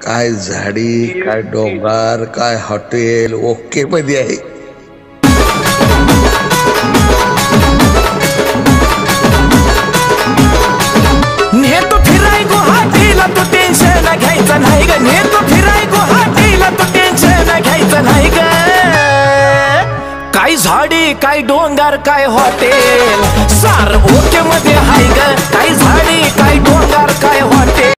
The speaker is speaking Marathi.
काय झाडी, काय डोंगर, काय हॉटेल ओके मध्ये आहे. नेतो फिराय गुवाहाटीला तू टेन्शन घ्यायचं नाही ग. नेतो फिराय गुवाहाटीला तू टेन्शन घ्यायचं नाही ग. काय झाडी, काय डोंगर, काय हॉटेल सार ओके मध्ये हाय ग. काय झाडी, काय डोंगर, काय हॉटेल.